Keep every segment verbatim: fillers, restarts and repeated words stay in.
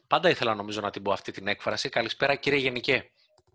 Πάντα ήθελα νομίζω να την πω αυτή την έκφραση. Καλησπέρα κύριε Γενικέ.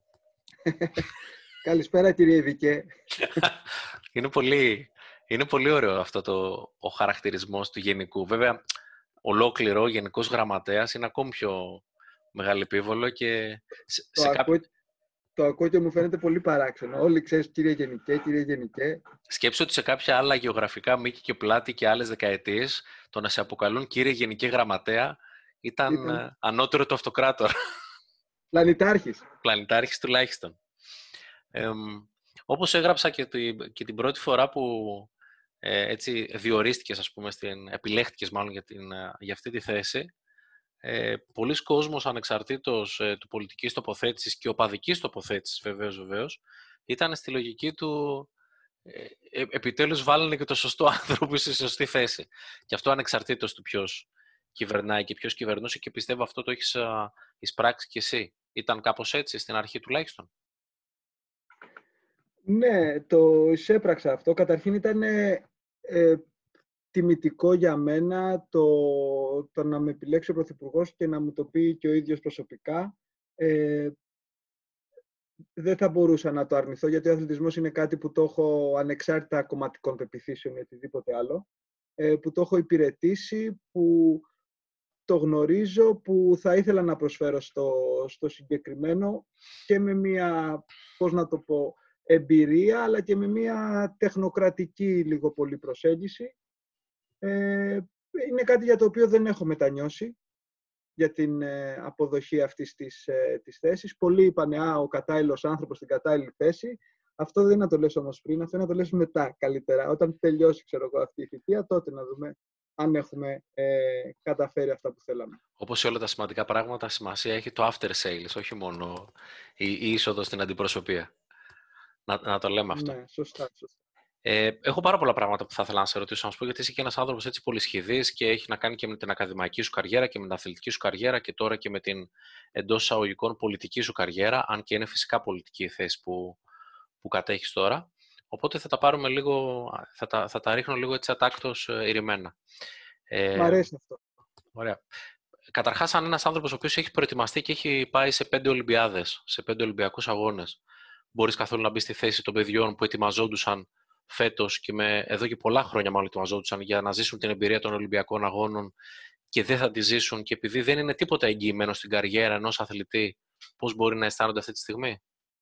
Καλησπέρα κύριε Ειδικέ. είναι, πολύ, είναι πολύ ωραίο αυτό το, ο χαρακτηρισμός του γενικού. Βέβαια, ολόκληρο ο γενικός γραμματέας είναι ακόμη πιο μεγάλο επίβολο και σε, Το, σε κάποιο... ακούω, το ακούω και μου φαίνεται πολύ παράξενο. Όλοι ξέρεις κύριε Γενικέ, κύριε Γενικέ. Σκέψου ότι σε κάποια άλλα γεωγραφικά μήκη και πλάτη και άλλες δεκαετίες το να σε αποκαλούν κύριε Γενικέ Γραμματέα ήταν, ήταν... ανώτερο του αυτοκράτορα. Πλανητάρχης. Πλανητάρχης τουλάχιστον. Ε, όπως έγραψα και, τη, και την πρώτη φορά που ε, έτσι διορίστηκες, ας πούμε, στην, επιλέχτηκες μάλλον για, την, για αυτή τη θέση, ε, πολλοί κόσμος ανεξαρτήτως ε, του πολιτικής τοποθέτησης και οπαδικής τοποθέτησης βεβαίως, βεβαίως, ήταν στη λογική του ε, ε, επιτέλους βάλανε και το σωστό άνθρωπο στη σωστή θέση. Και αυτό ανεξαρτήτως του ποιος κυβερνάει και ποιος κυβερνούσε, και πιστεύω αυτό το έχεις α, εισπράξει κι εσύ. Ήταν κάπως έτσι στην αρχή τουλάχιστον? Ναι, το εισέπραξα αυτό. Καταρχήν ήταν ε, ε, τιμητικό για μένα το, το να με επιλέξει ο Πρωθυπουργός και να μου το πει και ο ίδιος προσωπικά. Ε, δεν θα μπορούσα να το αρνηθώ, γιατί ο αθλητισμός είναι κάτι που το έχω ανεξάρτητα κομματικών πεποιθήσεων ή οτιδήποτε άλλο, ε, που το έχω υπηρετήσει, που το γνωρίζω, που θα ήθελα να προσφέρω στο, στο συγκεκριμένο και με μια, πώς να το πω, εμπειρία, αλλά και με μια τεχνοκρατική λίγο πολύ προσέγγιση. Ε, είναι κάτι για το οποίο δεν έχω μετανιώσει, για την ε, αποδοχή αυτής της, ε, της θέσης. Πολλοί είπαν, α, ο κατάλληλος άνθρωπος στην κατάλληλη θέση. Αυτό δεν είναι να το λες όμως πριν, αυτό είναι να το λες μετά καλύτερα. Όταν τελειώσει, ξέρω εγώ, αυτή η θητεία, τότε να δούμε αν έχουμε ε, καταφέρει αυτά που θέλαμε. Όπως σε όλα τα σημαντικά πράγματα, σημασία έχει το after sales, όχι μόνο η, η είσοδο στην αντιπροσωπεία. Να, να το λέμε αυτό. Ναι, σωστά, σωστά. Ε, έχω πάρα πολλά πράγματα που θα ήθελα να σε ρωτήσω, να σου πω, γιατί είσαι και ένας άνθρωπος έτσι πολυσχηδής και έχει να κάνει και με την ακαδημαϊκή σου καριέρα και με την αθλητική σου καριέρα και τώρα και με την εντός εισαγωγικών πολιτική σου καριέρα, αν και είναι φυσικά πολιτική η θέση που, που κατέχεις τώρα. Οπότε θα τα πάρουμε λίγο, θα τα, θα τα ρίχνω λίγο έτσι ατάκτως ηρημένα. Ε, Μ' αρέσει αυτό. Ωραία. Καταρχάς, αν ένας άνθρωπος ο οποίος έχει προετοιμαστεί και έχει πάει σε πέντε Ολυμπιάδες, σε πέντε Ολυμπιακούς αγώνες, μπορείς καθόλου να μπει στη θέση των παιδιών που ετοιμαζόντουσαν φέτος και με, εδώ και πολλά χρόνια μάλλον ετοιμαζόντουσαν για να ζήσουν την εμπειρία των Ολυμπιακών αγώνων και δεν θα τη ζήσουν, και επειδή δεν είναι τίποτα εγγυημένο στην καριέρα ενός αθλητή, πώς μπορεί να αισθάνονται αυτή τη στιγμή?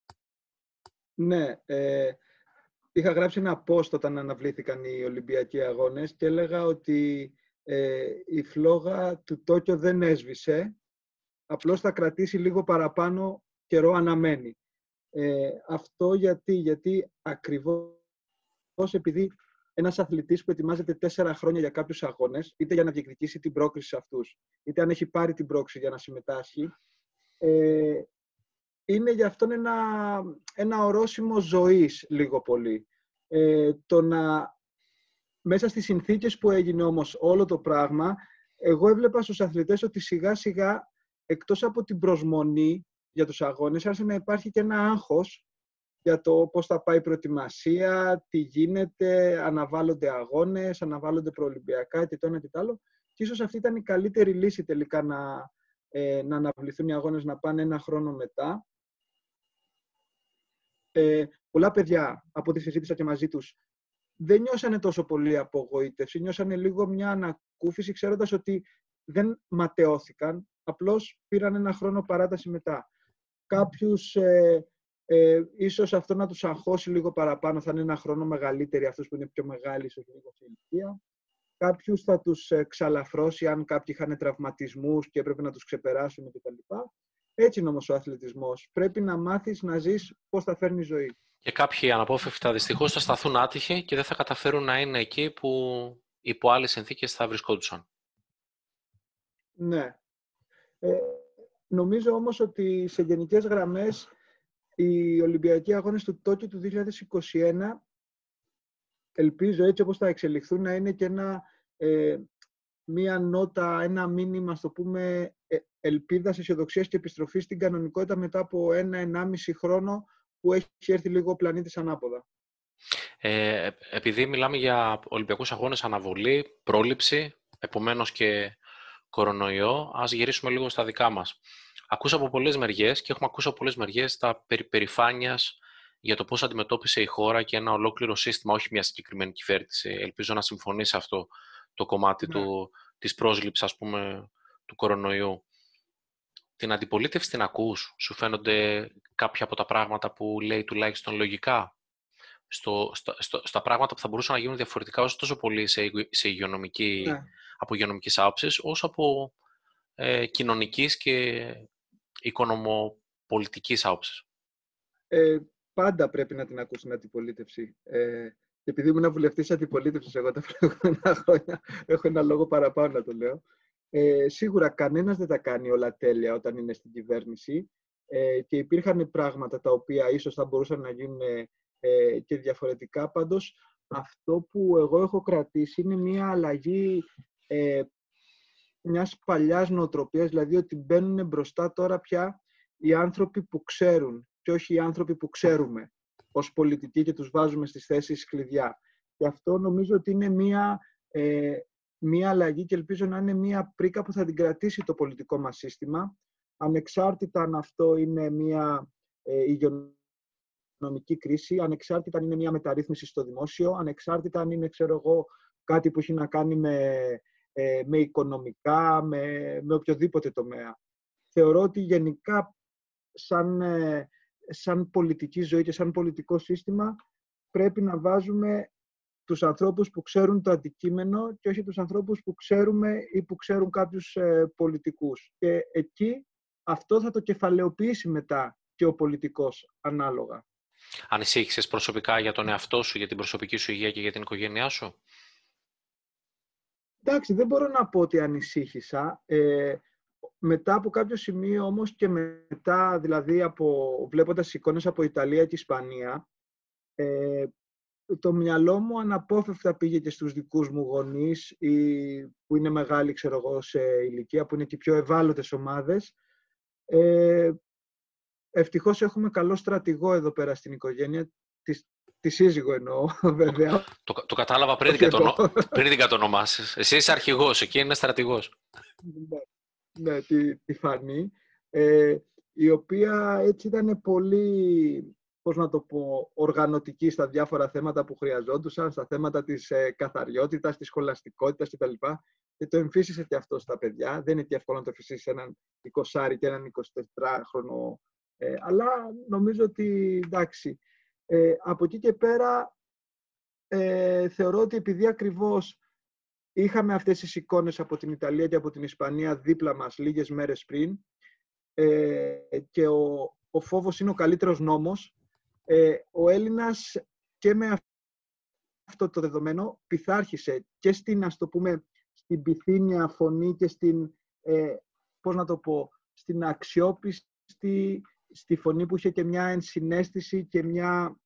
Ναι, ε, είχα γράψει ένα post όταν αναβλήθηκαν οι Ολυμπιακοί αγώνες και έλεγα ότι ε, η φλόγα του Τόκιο δεν έσβησε, απλώς θα κρατήσει λίγο παραπάνω καιρό αναμένει. Ε, αυτό γιατί, γιατί ακριβώς επειδή ένας αθλητής που ετοιμάζεται τέσσερα χρόνια για κάποιους αγώνες, είτε για να διεκδικήσει την πρόκριση σε αυτούς, είτε αν έχει πάρει την πρόκριση για να συμμετάσχει, ε, είναι για αυτόν ένα, ένα ορόσημο ζωής λίγο πολύ. Ε, το να, μέσα στις συνθήκες που έγινε όμως όλο το πράγμα, εγώ έβλεπα στους αθλητές ότι σιγά σιγά, εκτός από την προσμονή για τους αγώνες, άρχισε να υπάρχει και ένα άγχος για το πώς θα πάει η προετοιμασία, τι γίνεται, αναβάλλονται αγώνες, αναβάλλονται προολυμπιακά και το ένα και το άλλο. Και ίσως αυτή ήταν η καλύτερη λύση τελικά να, ε, να αναβληθούν οι αγώνες, να πάνε ένα χρόνο μετά. Ε, πολλά παιδιά, από ό,τι συζήτησα και μαζί τους, δεν νιώσανε τόσο πολύ απογοήτευση, νιώσανε λίγο μια ανακούφιση, ξέροντας ότι δεν ματαιώθηκαν, απλώς πήραν ένα χρόνο παράταση μετά. Κάποιους, ε, ε, ίσως αυτό να τους αγχώσει λίγο παραπάνω, θα είναι ένα χρόνο μεγαλύτεροι, αυτούς που είναι πιο μεγάλοι, ίσως λίγο σε ηλικία. Κάποιους θα τους ε, ξαλαφρώσει, αν κάποιοι είχαν τραυματισμούς και έπρεπε να τους ξεπεράσουν κτλ. Έτσι είναι όμως ο αθλητισμός. Πρέπει να μάθεις να ζεις πώς θα φέρνει ζωή. Και κάποιοι αναπόφευκτα δυστυχώς θα σταθούν άτυχοι και δεν θα καταφέρουν να είναι εκεί που υπό άλλες συνθήκες θα βρισκόντουσαν. Ναι. Ε, νομίζω όμως ότι σε γενικές γραμμές οι Ολυμπιακοί Αγώνες του Τόκιο του δύο χιλιάδες είκοσι ένα, ελπίζω έτσι όπως θα εξελιχθούν, να είναι και ένα, ε, μία νότα, ένα μήνυμα, ας το πούμε, ε, ελπίδας, αισιοδοξίας και επιστροφής στην κανονικότητα μετά από ένα, ενάμιση χρόνο που έχει έρθει λίγο ο πλανήτης ανάποδα. Ε, επειδή μιλάμε για Ολυμπιακούς Αγώνες, αναβολή, πρόληψη, επομένως και κορονοϊό, ας γυρίσουμε λίγο στα δικά μας. Ακούσα από πολλές μεριές και έχουμε ακούσει από πολλές μεριές τα περί περηφάνειας για το πώς αντιμετώπισε η χώρα και ένα ολόκληρο σύστημα, όχι μια συγκεκριμένη κυβέρνηση. Ελπίζω να συμφωνήσει αυτό το κομμάτι Ναι. του, της πρόσληψης, ας πούμε, του κορονοϊού. Την αντιπολίτευση την ακούς? Σου φαίνονται κάποια από τα πράγματα που λέει τουλάχιστον λογικά? Στο, στο, στο, στα πράγματα που θα μπορούσαν να γίνουν διαφορετικά, όσο τόσο πολύ σε, σε υγειονομική, Ναι. από υγειονομικής άποψης, όσο από ε, κοινωνικής και οικονομοπολιτικής άποψης. Ε, πάντα πρέπει να την ακούσει την αντιπολίτευση. Ε, και επειδή ήμουν βουλευτής αντιπολίτευσης εγώ τα προηγούμενα χρόνια, έχω ένα λόγο παραπάνω να το λέω. Ε, σίγουρα κανένας δεν τα κάνει όλα τέλεια όταν είναι στην κυβέρνηση ε, και υπήρχαν πράγματα τα οποία ίσως θα μπορούσαν να γίνουν ε, και διαφορετικά. Πάντως, αυτό που εγώ έχω κρατήσει είναι μια αλλαγή ε, μιας παλιάς νοοτροπίας, δηλαδή ότι μπαίνουν μπροστά τώρα πια οι άνθρωποι που ξέρουν και όχι οι άνθρωποι που ξέρουμε ως πολιτικοί και τους βάζουμε στις θέσεις κλειδιά. Και αυτό νομίζω ότι είναι μια, ε, μια αλλαγή και ελπίζω να είναι μια πρίκα που θα την κρατήσει το πολιτικό μας σύστημα, ανεξάρτητα αν αυτό είναι μια ε, υγειονομική κρίση, ανεξάρτητα αν είναι μια μεταρρύθμιση στο δημόσιο, ανεξάρτητα αν είναι, ξέρω εγώ, κάτι που έχει να κάνει με, ε, με οικονομικά, με, με οποιοδήποτε τομέα. Θεωρώ ότι γενικά σαν, ε, σαν πολιτική ζωή και σαν πολιτικό σύστημα πρέπει να βάζουμε τους ανθρώπους που ξέρουν το αντικείμενο και όχι τους ανθρώπους που ξέρουμε ή που ξέρουν κάποιους ε, πολιτικούς. Και εκεί αυτό θα το κεφαλαιοποιήσει μετά και ο πολιτικός ανάλογα. Ανησύχησες προσωπικά για τον εαυτό σου, για την προσωπική σου υγεία και για την οικογένειά σου? Εντάξει, δεν μπορώ να πω ότι ανησύχησα. Ε, μετά από κάποιο σημείο όμως και μετά, δηλαδή από, βλέποντας εικόνες από Ιταλία και Ισπανία, ε, το μυαλό μου αναπόφευκτα πήγε και στους δικούς μου γονείς ή που είναι μεγάλοι, ξέρω εγώ, σε ηλικία, που είναι και πιο ευάλωτες ομάδες. Ε, ευτυχώς έχουμε καλό στρατηγό εδώ πέρα στην οικογένεια, τη, τη σύζυγο εννοώ, βέβαια. Το, το, το κατάλαβα πριν, κατονο... πριν την κατονομάσεις. Εσύ είσαι αρχηγός, εκεί είναι στρατηγός. Ναι, ναι, τη, τη Φανή, ε, η οποία έτσι ήταν πολύ, πώς να το πω, οργανωτική στα διάφορα θέματα που χρειαζόντουσαν, στα θέματα της ε, καθαριότητας, της σχολαστικότητας κτλ. Και το εμφύσισε και αυτό στα παιδιά. Δεν είναι και εύκολο να το εμφυσίσεις έναν εικοσάρι και έναν εικοσιτετράχρονο. Ε, αλλά νομίζω ότι, εντάξει, ε, από εκεί και πέρα ε, θεωρώ ότι επειδή ακριβώς είχαμε αυτές τις εικόνες από την Ιταλία και από την Ισπανία δίπλα μας λίγες μέρες πριν ε, και ο, ο φόβος είναι ο καλύτερος νόμος, ε, ο Έλληνας και με αυτό το δεδομένο πειθάρχησε και στην, ας το πούμε, στην πυθύνια φωνή και στην, ε, πώς να το πω, στην αξιόπιστη, στη φωνή που είχε και μια ενσυναίσθηση και μια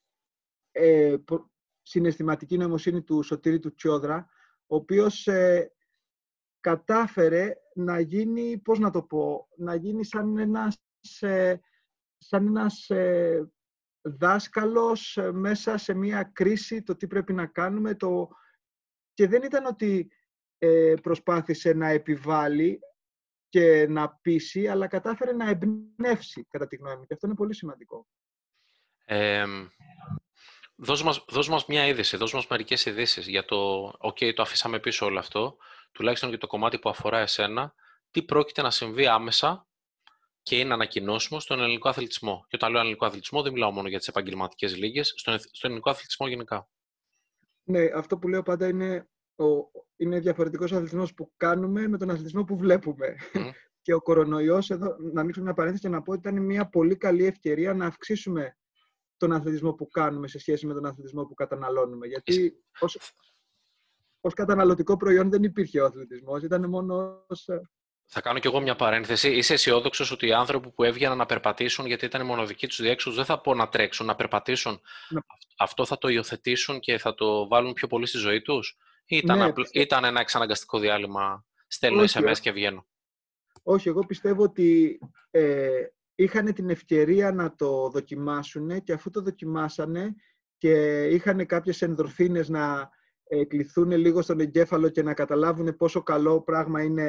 ε, συναισθηματική νοημοσύνη του Σωτήρη του Τσιόδρα, ο οποίος ε, κατάφερε να γίνει, πώς να το πω, να γίνει σαν ένας, ε, σαν ένας ε, δάσκαλος ε, μέσα σε μια κρίση, το τι πρέπει να κάνουμε. Το... Και δεν ήταν ότι ε, προσπάθησε να επιβάλλει και να πείσει, αλλά κατάφερε να εμπνεύσει, κατά τη γνώμη μου. Και αυτό είναι πολύ σημαντικό. Ε, Δώσ' μας, δώσ' μας μια είδηση, δώσ' μας μερικές ειδήσεις για το «ΟΚ, το αφήσαμε πίσω όλο αυτό», τουλάχιστον για το κομμάτι που αφορά εσένα, τι πρόκειται να συμβεί άμεσα και είναι ανακοινώσιμο στον ελληνικό αθλητισμό. Και όταν λέω ελληνικό αθλητισμό δεν μιλάω μόνο για τις επαγγελματικές λίγες, στον, στον ελληνικό αθλητισμό γενικά. Ναι, αυτό που λέω πάντα είναι, ο, είναι διαφορετικός αθλητισμός που κάνουμε με τον αθλητισμό που βλέπουμε. Mm. Και ο κορονοϊός, εδώ, να ανοίξω μια παρένθεση και να πω ότι ήταν μια πολύ καλή ευκαιρία να αυξήσουμε τον αθλητισμό που κάνουμε σε σχέση με τον αθλητισμό που καταναλώνουμε. Γιατί ως, ως καταναλωτικό προϊόν δεν υπήρχε ο αθλητισμός, ήταν μόνο ως... Θα κάνω κι εγώ μια παρένθεση. Είσαι αισιόδοξος ότι οι άνθρωποι που έβγαιναν να περπατήσουν, γιατί ήταν η μοναδική τους διέξοδος, δεν θα πω να τρέξουν, να περπατήσουν, ναι. Αυτό θα το υιοθετήσουν και θα το βάλουν πιο πολύ στη ζωή τους? Ή ήταν, ναι, απλ... ήταν ένα εξαναγκαστικό διάλειμμα, στέλνω ες εμ ες και βγαίνω? Όχι, εγώ πιστεύω ότι ε, είχαν την ευκαιρία να το δοκιμάσουν και αφού το δοκιμάσανε και είχαν κάποιες ενδορφίνες να ε, κληθούν λίγο στον εγκέφαλο και να καταλάβουν πόσο καλό πράγμα είναι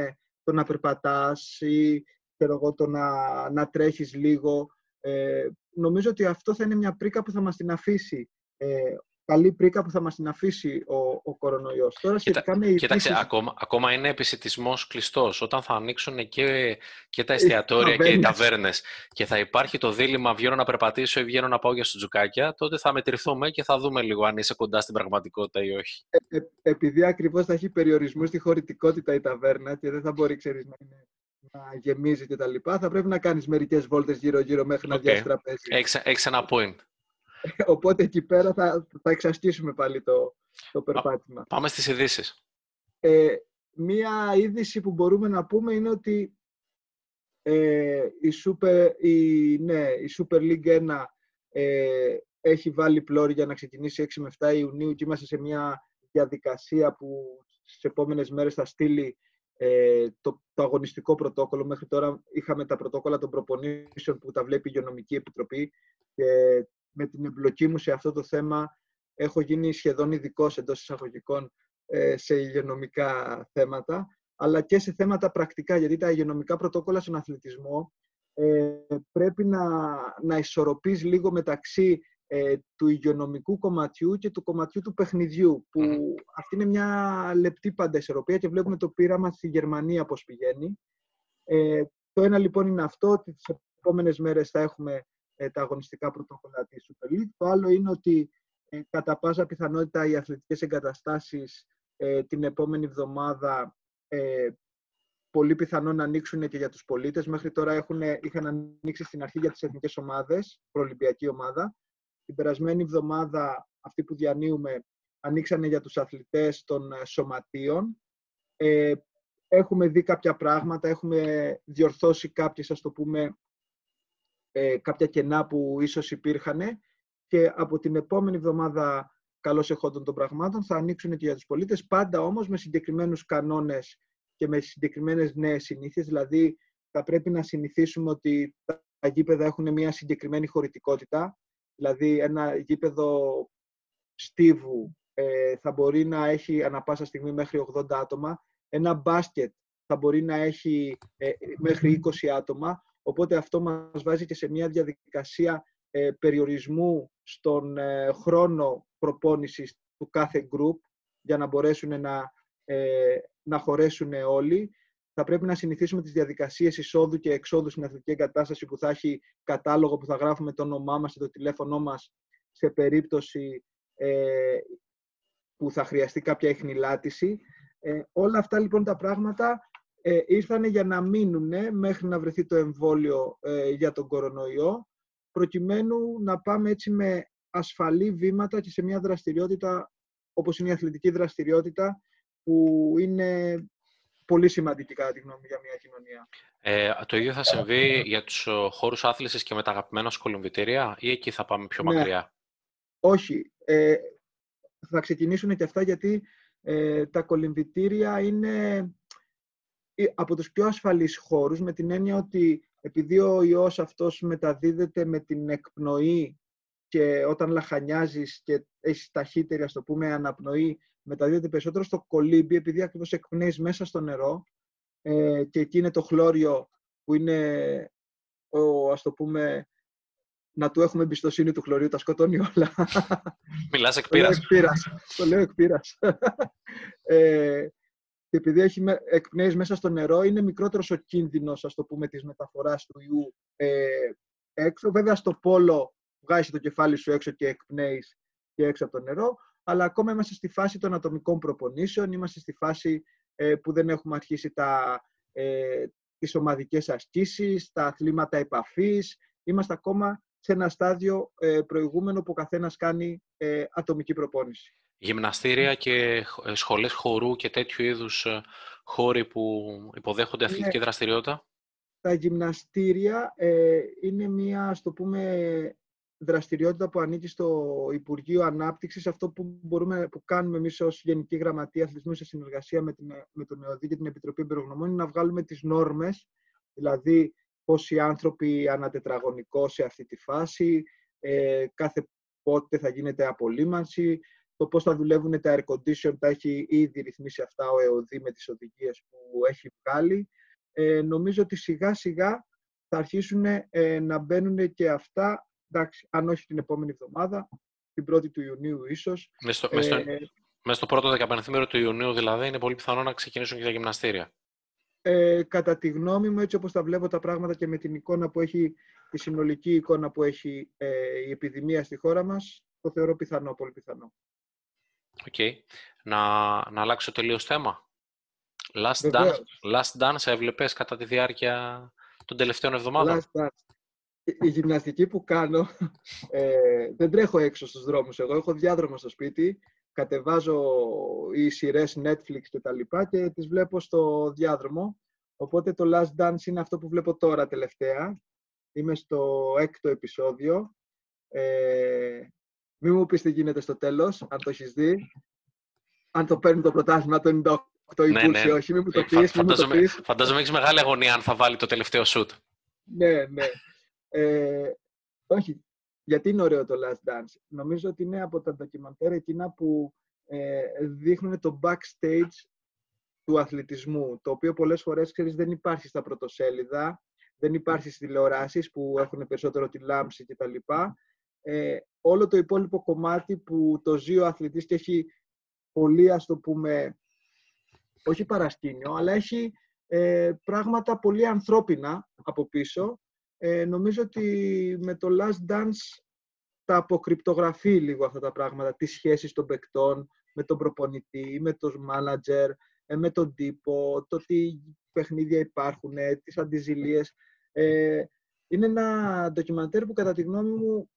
το να περπατάς ή ξέρω εγώ, το να, να τρέχεις λίγο. Ε, νομίζω ότι αυτό θα είναι μια πρίκα που θα μας την αφήσει. Ε, καλή πρίκα που θα μας την αφήσει ο, ο κορονοϊός. Τώρα Κοίτα, σχετικά με κοίταξε, ειδήσεις... ακόμα, ακόμα είναι επισιτισμός κλειστός. Όταν θα ανοίξουν και, και τα εστιατόρια και οι ταβέρνες. ταβέρνες και θα υπάρχει το δίλημμα βγαίνω να περπατήσω ή βγαίνω να πάω για σουτζουκάκια, τότε θα μετρηθούμε και θα δούμε λίγο αν είσαι κοντά στην πραγματικότητα ή όχι. Ε, ε, επειδή ακριβώς θα έχει περιορισμού στη χωρητικότητα η ταβέρνα και δεν θα μπορεί, ξέρεις, να, είναι, να γεμίζει και τα λοιπά, θα πρέπει να κάνεις μερικές βόλτες γύρω-γύρω μέχρι να Okay. διάσει τραπέζι. Έχεις, έχεις ένα point. Οπότε εκεί πέρα θα, θα εξασκήσουμε πάλι το, το περπάτημα. Πάμε στις ειδήσεις. Ε, μία είδηση που μπορούμε να πούμε είναι ότι ε, η, Super, η, ναι, η Super League ένα ε, έχει βάλει πλώρη για να ξεκινήσει έξι με επτά Ιουνίου και είμαστε σε μια διαδικασία που στις επόμενες μέρες θα στείλει ε, το, το αγωνιστικό πρωτόκολλο. Μέχρι τώρα είχαμε τα πρωτόκολλα των προπονήσεων που τα βλέπει η Υγειονομική Επιτροπή και με την εμπλοκή μου σε αυτό το θέμα έχω γίνει σχεδόν ειδικός εντός εισαγωγικών ε, σε υγειονομικά θέματα, αλλά και σε θέματα πρακτικά, γιατί τα υγειονομικά πρωτόκολλα στον αθλητισμό ε, πρέπει να, να ισορροπείς λίγο μεταξύ ε, του υγειονομικού κομματιού και του κομματιού του παιχνιδιού, που mm. αυτή είναι μια λεπτή πάντα ισορροπία και βλέπουμε το πείραμα στη Γερμανία πώς πηγαίνει. Ε, το ένα λοιπόν είναι αυτό, ότι τις επόμενες μέρες θα έχουμε ε, τα αγωνιστικά πρωτόκολλα της Super League. Το άλλο είναι ότι ε, κατά πάσα πιθανότητα οι αθλητικές εγκαταστάσεις ε, την επόμενη εβδομάδα ε, πολύ πιθανόν να ανοίξουν και για τους πολίτες. Μέχρι τώρα έχουν, είχαν ανοίξει στην αρχή για τις εθνικές ομάδες, προολυμπιακή ομάδα. Την περασμένη εβδομάδα, αυτοί που διανύουμε, ανοίξανε για τους αθλητές των σωματείων. Ε, έχουμε δει κάποια πράγματα, έχουμε διορθώσει κάποιες, ας το πούμε, ε, κάποια κενά που ίσως υπήρχαν και από την επόμενη εβδομάδα, καλώς εχόντων των πραγμάτων, θα ανοίξουν και για τους πολίτες, πάντα όμως με συγκεκριμένους κανόνες και με συγκεκριμένες νέες συνήθειες. Δηλαδή, θα πρέπει να συνηθίσουμε ότι τα γήπεδα έχουν μια συγκεκριμένη χωρητικότητα. Δηλαδή, ένα γήπεδο στίβου ε, θα μπορεί να έχει ανά πάσα στιγμή μέχρι ογδόντα άτομα. Ένα μπάσκετ θα μπορεί να έχει ε, μέχρι είκοσι άτομα. Οπότε αυτό μας βάζει και σε μια διαδικασία ε, περιορισμού στον ε, χρόνο προπόνησης του κάθε group για να μπορέσουν να, ε, να χωρέσουν όλοι. Θα πρέπει να συνηθίσουμε τις διαδικασίες εισόδου και εξόδου στην αθλητική εγκατάσταση που θα έχει κατάλογο που θα γράφουμε το όνομά μας και το τηλέφωνό μας σε περίπτωση ε, που θα χρειαστεί κάποια εχνηλάτηση. Ε, όλα αυτά λοιπόν τα πράγματα ε, ήρθαν για να μείνουν μέχρι να βρεθεί το εμβόλιο ε, για τον κορονοϊό, προκειμένου να πάμε έτσι με ασφαλή βήματα και σε μια δραστηριότητα όπως είναι η αθλητική δραστηριότητα, που είναι πολύ σημαντική κατά τη γνώμη για μια κοινωνία. Ε, το ίδιο θα συμβεί για τους χώρους άθλησης και με τα αγαπημένα κολυμβητήρια, ή εκεί θα πάμε πιο Ναι. μακριά? Όχι. Ε, θα ξεκινήσουν και αυτά, γιατί ε, τα κολυμβητήρια είναι από τους πιο ασφαλείς χώρους, με την έννοια ότι επειδή ο ιός αυτός μεταδίδεται με την εκπνοή και όταν λαχανιάζεις και έχεις ταχύτερη, ας το πούμε, αναπνοή, μεταδίδεται περισσότερο στο κολύμπι, επειδή ακριβώς εκπνέεις μέσα στο νερό ε, και εκεί είναι το χλώριο που είναι, ο, ας το πούμε, να του έχουμε εμπιστοσύνη του χλωρίου, τα σκοτώνει όλα. Μιλάς εκ πείρας. Το λέω εκ πείρας. ε, και επειδή έχει, εκπνέεις μέσα στο νερό, είναι μικρότερος ο κίνδυνος, ας το πούμε, της μεταφοράς του ιού ε, έξω. Βέβαια, στο πόλο βγάζεις το κεφάλι σου έξω και εκπνέεις και έξω από το νερό, αλλά ακόμα είμαστε στη φάση των ατομικών προπονήσεων, είμαστε στη φάση ε, που δεν έχουμε αρχίσει τα, ε, τις ομαδικές ασκήσεις, τα αθλήματα επαφής. Είμαστε ακόμα σε ένα στάδιο ε, προηγούμενο που ο καθένας κάνει ε, ατομική προπόνηση. Γυμναστήρια και σχολές χορού και τέτοιου είδους χώροι που υποδέχονται αθλητική Ναι. δραστηριότητα. Τα γυμναστήρια ε, είναι μια, ας το πούμε, δραστηριότητα που ανήκει στο Υπουργείο Ανάπτυξης. Αυτό που, μπορούμε, που κάνουμε εμείς ως Γενική Γραμματεία Αθλητισμού σε συνεργασία με, την, με τον ΕΟΔΗ και την Επιτροπή Εμπειρογνωμών είναι να βγάλουμε τις νόρμες, δηλαδή πόσοι άνθρωποι ανατετραγωνικό σε αυτή τη φάση, ε, κάθε πότε θα γίνεται απολύμανση, το πώς θα δουλεύουν τα air condition, τα έχει ήδη ρυθμίσει αυτά ο ΕΟΔΗ με τις οδηγίες που έχει βγάλει. ε, νομίζω ότι σιγά σιγά θα αρχίσουν ε, να μπαίνουν και αυτά, εντάξει, αν όχι την επόμενη εβδομάδα, την πρώτη του Ιουνίου ίσως. Μες στο, Ε, μες στο, μες στο πρώτο δεκαπενθήμερο του Ιουνίου δηλαδή είναι πολύ πιθανό να ξεκινήσουν και τα γυμναστήρια. Ε, κατά τη γνώμη μου, έτσι όπως τα βλέπω τα πράγματα και με την εικόνα που έχει, τη συνολική εικόνα που έχει ε, η επιδημία στη χώρα μας, το θεωρώ πιθανό, πολύ πιθανό. Οκ. Okay. Να, να αλλάξω τελείως θέμα. Last Dance, Βεβαίως. Last Dance έβλεπες κατά τη διάρκεια των τελευταίων εβδομάδων? Last Dance. Η γυμναστική που κάνω, ε, δεν τρέχω έξω στους δρόμους εγώ, έχω διάδρομο στο σπίτι, κατεβάζω οι σειρές Netflix και τα λοιπά και τις βλέπω στο διάδρομο. Οπότε το Last Dance είναι αυτό που βλέπω τώρα τελευταία. Είμαι στο έκτο επεισόδιο. Ε, Μην μου πεις τι γίνεται στο τέλος, αν το έχεις δει. Αν το παίρνει το πρωτάθλημα το ενενήντα οκτώ ή Ναι, Bulls, ναι. όχι, μην μου το Ε, πεις, μην μου το φαντάζομαι, πεις. φαντάζομαι έχεις μεγάλη αγωνία αν θα βάλει το τελευταίο σουτ. Ναι, ναι. Ε, όχι, γιατί είναι ωραίο το Last Dance. Νομίζω ότι είναι από τα ντοκιμαντέρ εκείνα που ε, δείχνουν το backstage του αθλητισμού, το οποίο πολλές φορές, ξέρεις, δεν υπάρχει στα πρωτοσέλιδα, δεν υπάρχει στις τηλεοράσεις που έχουν περισσότερο τη λάμψη κτλ. Ε, όλο το υπόλοιπο κομμάτι που το ζει ο αθλητής και έχει πολύ, ας το πούμε, όχι παρασκήνιο, αλλά έχει ε, πράγματα πολύ ανθρώπινα από πίσω. Ε, νομίζω ότι με το Last Dance τα αποκρυπτογραφεί λίγο αυτά τα πράγματα, τις σχέσεις των παικτών με τον προπονητή, με τον μάνατζερ, με τον τύπο, το τι παιχνίδια υπάρχουν, τις αντιζηλίες. Ε, είναι ένα ντοκιμαντέρ που κατά τη γνώμη μου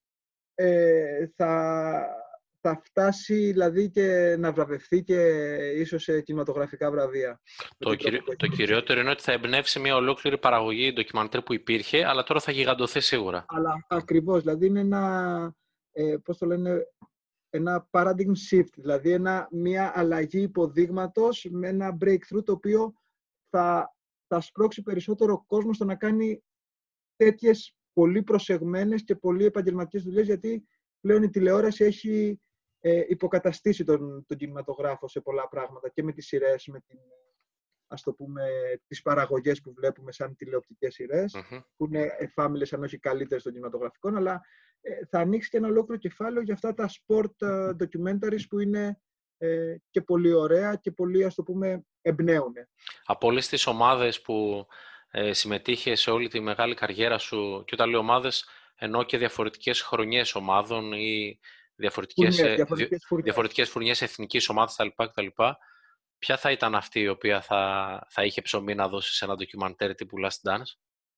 ε, θα, θα φτάσει δηλαδή και να βραβευτεί και ίσως σε κινηματογραφικά βραβεία. Το, κυри... το κυριότερο είναι ότι θα εμπνεύσει μια ολόκληρη παραγωγή ντοκιμαντέρ που υπήρχε, αλλά τώρα θα γιγαντωθεί σίγουρα. Αλλά ακριβώς, δηλαδή είναι ένα, ε, πώς το λένε, ένα paradigm shift, δηλαδή ένα, μια αλλαγή υποδείγματος με ένα breakthrough το οποίο θα, θα σπρώξει περισσότερο κόσμο στο να κάνει τέτοιες πολύ προσεγμένες και πολύ επαγγελματικές δουλειές, γιατί πλέον η τηλεόραση έχει ε, υποκαταστήσει τον, τον κινηματογράφο σε πολλά πράγματα και με τις σειρές, με την, ας το πούμε, τις παραγωγές που βλέπουμε σαν τηλεοπτικές σειρές, Mm-hmm. που είναι εφάμιλες αν όχι καλύτερες των κινηματογραφικών, αλλά ε, θα ανοίξει και ένα ολόκληρο κεφάλαιο για αυτά τα sport uh, documentaries που είναι ε, και πολύ ωραία και πολύ, ας το πούμε, εμπνέουν. Από όλες τις ομάδες που ε, συμμετείχε σε όλη τη μεγάλη καριέρα σου, και όταν λέω ομάδες, εννοώ και διαφορετικές χρονιές ομάδων ή διαφορετικές, Φουρνιές, ε, διαφορετικές φουρνιές. διαφορετικές φουρνιές εθνικής ομάδας κτλ. Ποια θα ήταν αυτή η οποία θα, θα είχε ψωμί να δώσει σε ένα ντοκιμαντέρ τύπου Last Dance?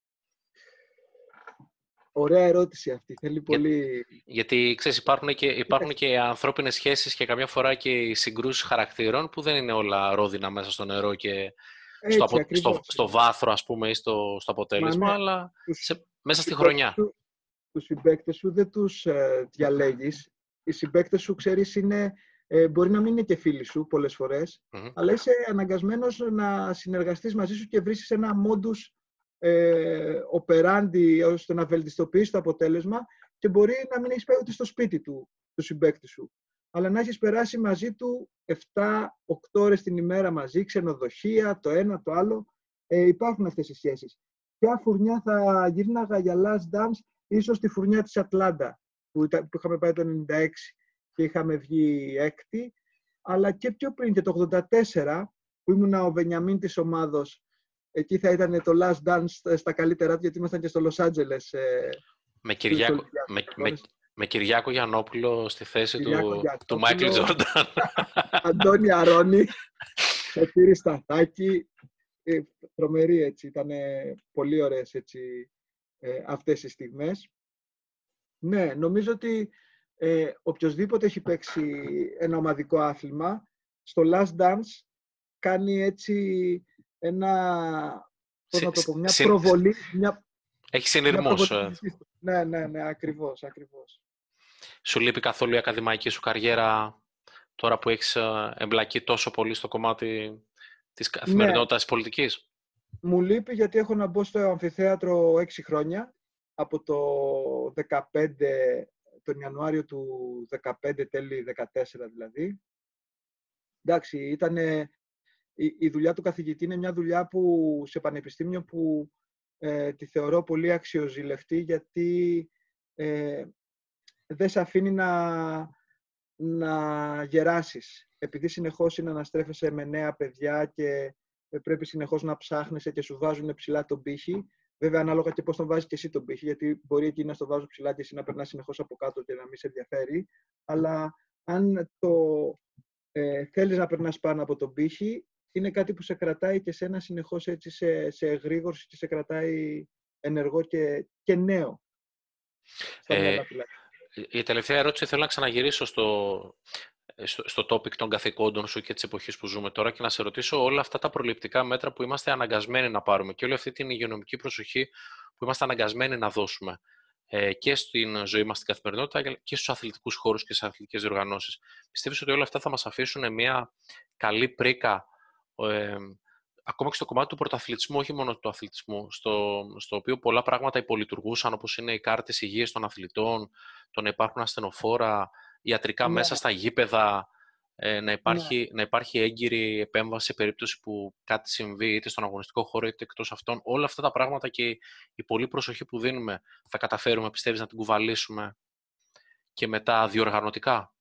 Ωραία ερώτηση αυτή. Θέλει Για, πολύ... γιατί, ξέρεις, υπάρχουν και, υπάρχουν και ανθρώπινες σχέσεις και καμιά φορά και οι συγκρούσεις χαρακτήρων που δεν είναι όλα ρόδινα μέσα στο νερό και Έτσι, στο, απο, ακριβώς. στο, στο βάθρο, ας πούμε, ή στο, στο αποτέλεσμα, ναι, αλλά τους, σε, μέσα στη συμπαίκτες χρονιά. Σου, τους συμπαίκτες σου δεν τους ε, διαλέγεις. Οι συμπαίκτες σου, ξέρεις, είναι, ε, μπορεί να μην είναι και φίλοι σου πολλές φορές, Mm-hmm. αλλά είσαι αναγκασμένος να συνεργαστείς μαζί σου και βρίσκεις ένα modus ε, operandi ώστε να βελτιστοποιήσεις το αποτέλεσμα και μπορεί να μην έχεις πάει ούτε στο σπίτι του, του συμπαίκτη σου. Αλλά να έχεις περάσει μαζί του επτά οκτώ ώρες την ημέρα μαζί, ξενοδοχεία, το ένα, το άλλο. Ε, υπάρχουν αυτές οι σχέσεις. Ποια φουρνιά θα γύρναγα για Last Dance? Ίσως τη φουρνιά της Ατλάντα, που, που είχαμε πάει το ενενήντα έξι και είχαμε βγει έκτη, αλλά και πιο πριν και το ογδόντα τέσσερα, που ήμουνα ο Βενιαμίν της ομάδος. Εκεί θα ήταν το Last Dance στα καλύτερά του, γιατί ήμασταν και στο Λος Άντζελες. Ε, με, Κυριάκο, με, με, με Κυριάκο Γιαννόπουλο στη θέση Κυριάκο του, του Μάικλ Τζόρνταν. Αντώνη Αρώνη, Σωτήρη Σταθάκη. Ε, τρομερή, έτσι. Ήταν πολύ ωραίες, έτσι, ε, αυτές οι στιγμές. Ναι, νομίζω ότι ε, οποιοσδήποτε έχει παίξει ένα ομαδικό άθλημα, στο Last Dance κάνει έτσι ένα, πώς να το πω, μια Συ, προβολή. Μια, έχει συνειρμούς. Ναι, ναι, ναι, ακριβώς, ακριβώς. Σου λείπει καθόλου η ακαδημαϊκή σου καριέρα τώρα που έχεις εμπλακεί τόσο πολύ στο κομμάτι της καθημερινότητας της πολιτικής? Μου λείπει γιατί έχω να μπω στο αμφιθέατρο έξι χρόνια, από το δεκαπέντε, τον Ιανουάριο του δεκαπέντε, τέλη δεκατέσσερα δηλαδή. Εντάξει, ήταν η, η δουλειά του καθηγητή είναι μια δουλειά που σε πανεπιστήμιο που ε, τη θεωρώ πολύ αξιοζηλευτή, γιατί ε, δεν σε αφήνει να, να γεράσεις. Επειδή συνεχώς είναι να αναστρέφεσαι με νέα παιδιά και πρέπει συνεχώς να ψάχνεσαι και σου βάζουν ψηλά τον πύχη. Βέβαια, ανάλογα και πώς τον βάζεις και εσύ τον πύχη, γιατί μπορεί εκεί να στο βάζουν ψηλά και εσύ να περνάς συνεχώς από κάτω και να μην σε ενδιαφέρει. Αλλά αν το ε, θέλεις να περνάς πάνω από τον πύχη, είναι κάτι που σε κρατάει και σένα συνεχώς έτσι σε, σε εγρήγορση και σε κρατάει ενεργό και, και νέο. Ε, η τελευταία ερώτηση θέλω να ξαναγυρίσω στο, στο, στο topic των καθηκόντων σου και της εποχής που ζούμε τώρα και να σε ρωτήσω όλα αυτά τα προληπτικά μέτρα που είμαστε αναγκασμένοι να πάρουμε και όλη αυτή την υγειονομική προσοχή που είμαστε αναγκασμένοι να δώσουμε ε, και στην ζωή μας στην καθημερινότητα και στους αθλητικούς χώρους και στις αθλητικές διοργανώσεις. Πιστεύεις ότι όλα αυτά θα μας αφήσουν μια καλή πρίκα ε, ακόμα και στο κομμάτι του πρωταθλητισμού, όχι μόνο του αθλητισμού, στο, στο οποίο πολλά πράγματα υπολειτουργούσαν, όπως είναι οι κάρτες υγείας των αθλητών, το να υπάρχουν ασθενοφόρα, ιατρικά ναι. μέσα στα γήπεδα, ε, να, υπάρχει, ναι. να υπάρχει έγκυρη επέμβαση σε περίπτωση που κάτι συμβεί, είτε στον αγωνιστικό χώρο είτε εκτός αυτών. Όλα αυτά τα πράγματα και η πολλή προσοχή που δίνουμε, θα καταφέρουμε, πιστεύεις, να την κουβαλήσουμε και μετά διοργανωτικά?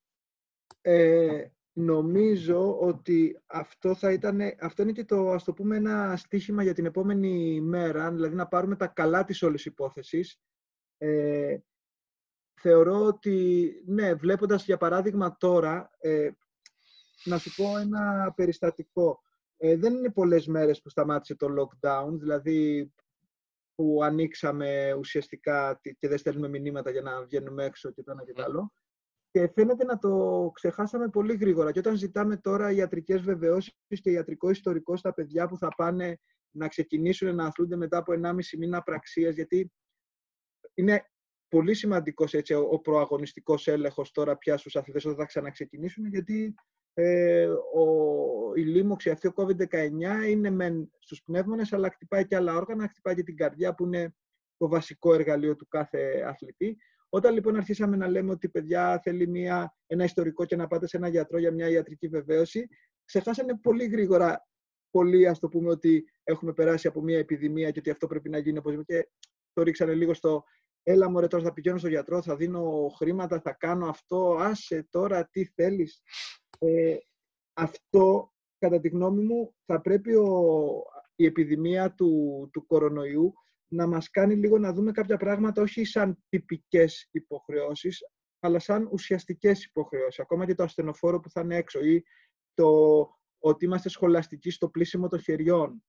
Ε, νομίζω ότι αυτό θα ήταν, αυτό είναι και το, ας το πούμε, ένα στοίχημα για την επόμενη μέρα, δηλαδή να πάρουμε τα καλά της όλης υπόθεσης. Ε, θεωρώ ότι, ναι, βλέποντας για παράδειγμα τώρα, ε, να σου πω ένα περιστατικό. Ε, δεν είναι πολλές μέρες που σταμάτησε το lockdown, δηλαδή που ανοίξαμε ουσιαστικά και δεν στέλνουμε μηνύματα για να βγαίνουμε έξω και το ένα και το άλλο. Και φαίνεται να το ξεχάσαμε πολύ γρήγορα. Και όταν ζητάμε τώρα ιατρικές βεβαιώσεις και ιατρικό ιστορικό στα παιδιά που θα πάνε να ξεκινήσουν να αθλούνται μετά από ενάμιση μήνα πραξίας, γιατί είναι πολύ σημαντικός έτσι, ο προαγωνιστικός έλεγχος τώρα πια στους αθλητές όταν θα ξαναξεκινήσουν, γιατί ε, ο, η λίμωξη αυτή, ο κόβιντ δεκαεννιά, είναι μεν στους πνεύμονες, αλλά χτυπάει και άλλα όργανα, χτυπάει και την καρδιά που είναι το βασικό εργαλείο του κάθε αθλητή. Όταν λοιπόν αρχίσαμε να λέμε ότι παιδιά θέλει μια, ένα ιστορικό και να πάτε σε ένα γιατρό για μια ιατρική βεβαίωση, ξεχάσανε πολύ γρήγορα πολύ, ας το πούμε, ότι έχουμε περάσει από μια επιδημία και ότι αυτό πρέπει να γίνει οπωσδήποτε. Και το ρίξανε λίγο στο έλα μωρέ, τώρα θα πηγαίνω στο γιατρό, θα δίνω χρήματα, θα κάνω αυτό, άσε τώρα τι θέλεις. Ε, αυτό, κατά τη γνώμη μου, θα πρέπει ο, η επιδημία του, του κορονοϊού να μας κάνει λίγο να δούμε κάποια πράγματα όχι σαν τυπικές υποχρεώσεις, αλλά σαν ουσιαστικές υποχρεώσεις. Ακόμα και το ασθενοφόρο που θα είναι έξω ή το ότι είμαστε σχολαστικοί στο πλύσιμο των χεριών,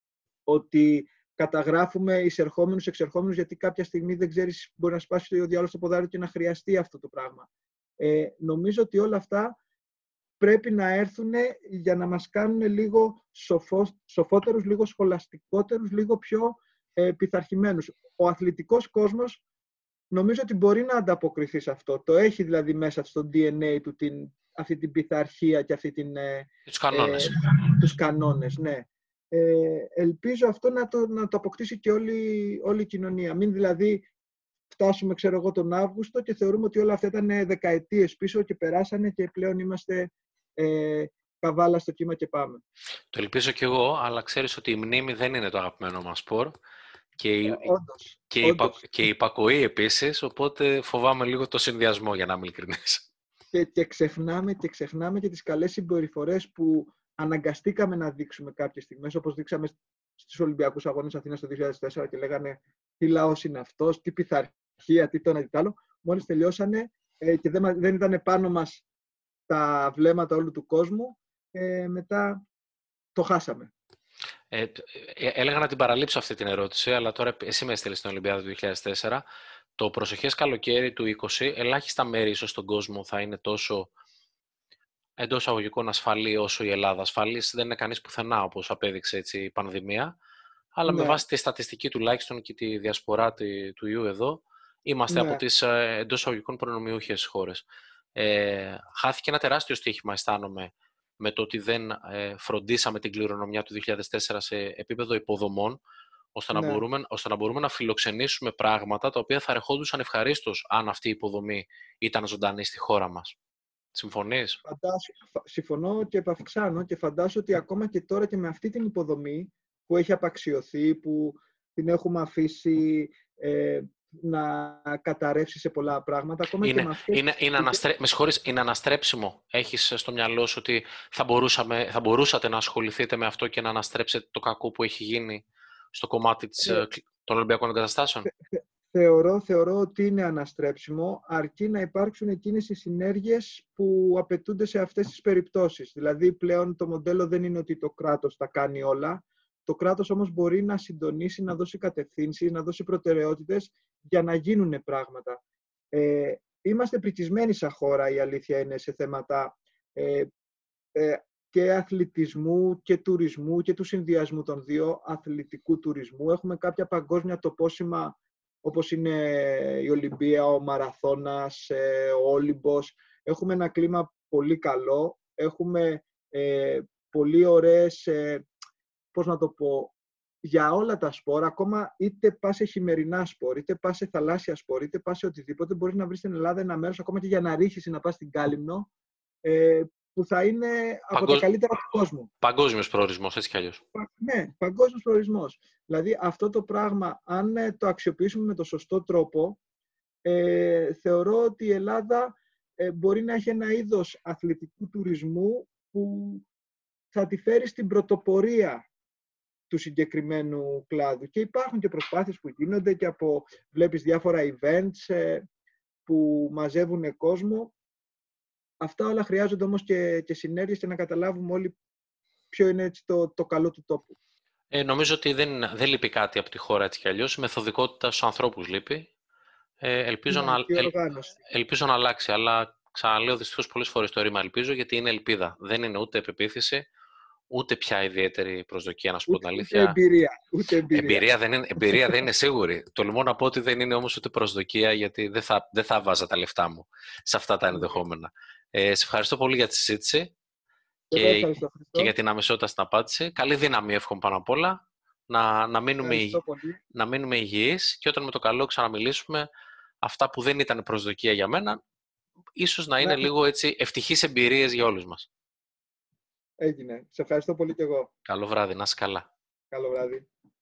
ότι καταγράφουμε εισερχόμενους, εξερχόμενους, γιατί κάποια στιγμή δεν ξέρεις, μπορεί να σπάσει ο διάολος στο ποδάρι και να χρειαστεί αυτό το πράγμα. Ε, νομίζω ότι όλα αυτά πρέπει να έρθουν για να μας κάνουν λίγο σοφό, σοφότερους, λίγο σχολαστικότερους, λίγο πιο ε, πειθαρχημένους. Ο αθλητικός κόσμος νομίζω ότι μπορεί να ανταποκριθεί σε αυτό. Το έχει δηλαδή μέσα στο ντι εν έι του την, αυτή την πειθαρχία και αυτή την... Ε, τους κανόνες. Ε, τους κανόνες, ναι. Ε, ελπίζω αυτό να το, να το αποκτήσει και όλη, όλη η κοινωνία. Μην δηλαδή φτάσουμε, ξέρω εγώ, τον Αύγουστο και θεωρούμε ότι όλα αυτά ήταν δεκαετίες πίσω και περάσανε και πλέον είμαστε ε, καβάλα στο κύμα και πάμε. Το ελπίζω κι εγώ, αλλά ξέρεις ότι η μνήμη δεν είναι το αγαπημένο μας σπορ και η, ε, όντως, και, όντως. Η, και η υπακοή επίσης, οπότε φοβάμαι λίγο το συνδυασμό, για να είμαι ειλικρινής. Και, και, ξεχνάμε, και ξεχνάμε και τις καλές συμπεριφορές που αναγκαστήκαμε να δείξουμε κάποιες στιγμές, όπως δείξαμε στους Ολυμπιακούς Αγώνες Αθήνας το δύο χιλιάδες τέσσερα και λέγανε τι λαός είναι αυτός, τι πειθαρχία, τι το ένα τι το άλλο. Μόλις τελειώσανε ε, και δεν, δεν ήταν πάνω μας τα βλέμματα όλου του κόσμου, ε, μετά το χάσαμε. Ε, ε, έλεγα να την παραλείψω αυτή την ερώτηση, αλλά τώρα εσύ με έστειλες στην Ολυμπιάδα του δύο χιλιάδες τέσσερα. Το προσεχές καλοκαίρι του είκοσι, ελάχιστα μέρη ίσως στον κόσμο θα είναι τόσο εντός αγωγικών ασφαλή όσο η Ελλάδα. Ασφαλής δεν είναι κανείς πουθενά, όπως απέδειξε έτσι, η πανδημία. Αλλά ναι, με βάση τη στατιστική τουλάχιστον και τη διασπορά του ιού εδώ, είμαστε ναι, από τις εντός αγωγικών προνομιούχες χώρες. Ε, χάθηκε ένα τεράστιο στοίχημα, αισθάνομαι, με το ότι δεν ε, φροντίσαμε την κληρονομιά του δύο χιλιάδες τέσσερα σε επίπεδο υποδομών, ώστε, ναι, να μπορούμε, ώστε να μπορούμε να φιλοξενήσουμε πράγματα τα οποία θα ερχόντουσαν ευχαρίστως αν αυτή η υποδομή ήταν ζωντανή στη χώρα μας. Συμφωνείς? Φαντάσου, συμφωνώ και επαυξάνω και φαντάσου ότι ακόμα και τώρα και με αυτή την υποδομή που έχει απαξιωθεί, που την έχουμε αφήσει ε, να καταρρεύσει σε πολλά πράγματα, ακόμα και Είναι, με αυτές... είναι, είναι, αναστρέ... με συγχωρείς, είναι αναστρέψιμο. Έχεις στο μυαλό σου ότι θα, μπορούσαμε, θα μπορούσατε να ασχοληθείτε με αυτό και να αναστρέψετε το κακό που έχει γίνει στο κομμάτι της, Ε, των Ολυμπιακών εγκαταστάσεων. Θεωρώ, θεωρώ ότι είναι αναστρέψιμο, αρκεί να υπάρξουν εκείνες οι συνέργειες που απαιτούνται σε αυτές τις περιπτώσεις. Δηλαδή, πλέον το μοντέλο δεν είναι ότι το κράτος τα κάνει όλα. Το κράτος όμως μπορεί να συντονίσει, να δώσει κατευθύνσεις, να δώσει προτεραιότητες για να γίνουν πράγματα. Ε, είμαστε πρικισμένοι σαν χώρα, η αλήθεια είναι, σε θέματα ε, ε, και αθλητισμού και τουρισμού και του συνδυασμού των δύο, αθλητικού τουρισμού. Έχουμε κάποια παγκόσμια τοπόσημα, όπως είναι η Ολυμπία, ο Μαραθώνας, ο Όλυμπος. Έχουμε ένα κλίμα πολύ καλό. Έχουμε ε, πολύ ωραίες, ε, πώς να το πω, για όλα τα σπορ, ακόμα είτε πας σε χειμερινά σπορ, είτε πας σε θαλάσσια σπορ, είτε πας σε οτιδήποτε, μπορείς να βρεις στην Ελλάδα ένα μέρος, ακόμα και για να ρίξεις ή να πας στην Κάλυμνο, ε, που θα είναι από Παγκόσμ... τα καλύτερα του κόσμου. Παγκόσμιος προορισμός, έτσι κι αλλιώς. Ναι, παγκόσμιος προορισμός. Δηλαδή αυτό το πράγμα, αν το αξιοποιήσουμε με το σωστό τρόπο, ε, θεωρώ ότι η Ελλάδα ε, μπορεί να έχει ένα είδος αθλητικού τουρισμού που θα τη φέρει στην πρωτοπορία του συγκεκριμένου κλάδου. Και υπάρχουν και προσπάθειες που γίνονται και από, βλέπεις, διάφορα events ε, που μαζεύουν κόσμο. Αυτά όλα χρειάζονται όμως και, και συνέργειες και να καταλάβουμε όλοι ποιο είναι έτσι το, το καλό του τόπου. Ε, νομίζω ότι δεν, δεν λείπει κάτι από τη χώρα έτσι κι αλλιώς. Η μεθοδικότητα στους ανθρώπους λείπει. Ε, ελπίζω, Ναι, να, ελ, ελπίζω να αλλάξει, αλλά ξαναλέω δυστυχώς πολλές φορές το ρήμα ελπίζω, γιατί είναι ελπίδα. Δεν είναι ούτε επεποίθηση, ούτε πια ιδιαίτερη προσδοκία, να σου πω την αλήθεια. Ούτε εμπειρία. Ούτε εμπειρία. Εμπειρία, δεν είναι, εμπειρία δεν είναι σίγουρη. Τολμώ να πω ότι δεν είναι όμως ούτε προσδοκία, γιατί δεν θα, δεν θα βάζα τα λεφτά μου σε αυτά τα ενδεχόμενα. Ε, σε ευχαριστώ πολύ για τη συζήτηση και, και για την αμεσότητα στην απάντηση. Καλή δύναμη εύχομαι πάνω απ' όλα. Να, να, μείνουμε, να μείνουμε υγιείς και όταν με το καλό ξαναμιλήσουμε, αυτά που δεν ήταν προσδοκία για μένα, ίσως να είναι ναι. λίγο έτσι ευτυχείς εμπειρίες για όλους μας. Έγινε. Σε ευχαριστώ πολύ κι εγώ. Καλό βράδυ. Να είσαι καλά. Καλό βράδυ.